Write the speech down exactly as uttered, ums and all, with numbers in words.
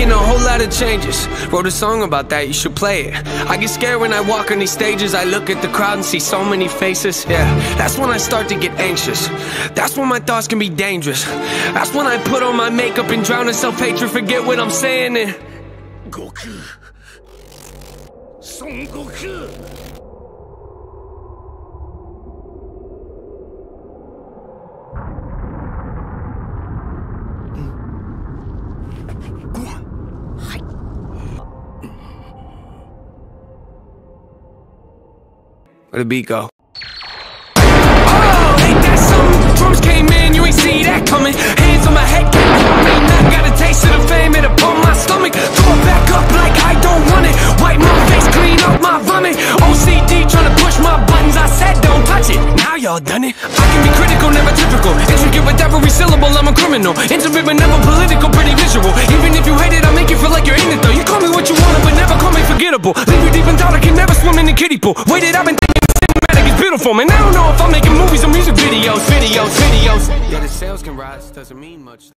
making a whole lot of changes. Wrote a song about that, you should play it. I get scared when I walk on these stages. I look at the crowd and see so many faces. Yeah, that's when I start to get anxious. That's when my thoughts can be dangerous. That's when I put on my makeup and drown in self-hatred. Forget what I'm saying and Goku, Son Goku. Where'd the beat go? Oh, ain't that something? Drums came in, you ain't see that coming. Hands on my head, I mean, I got a taste of the fame, it upon my stomach. Throw it back up like I don't want it. Wipe my face, clean up my vomit. O C D trying to push my buttons, I said don't touch it. Now y'all done it. I can be critical, never typical. Intricate with every syllable, I'm a criminal. Intimate but never political, pretty visual. Even if you hate it, I'll make you feel like you're in it though. You call me what you want, but never call me forgettable. Leave you deep in thought, I can never swim in the kiddie pool. Waited, I've been thinking it's beautiful, man. I don't know if I'm making movies or music videos, videos, videos. Yeah, the sales can rise, doesn't mean much.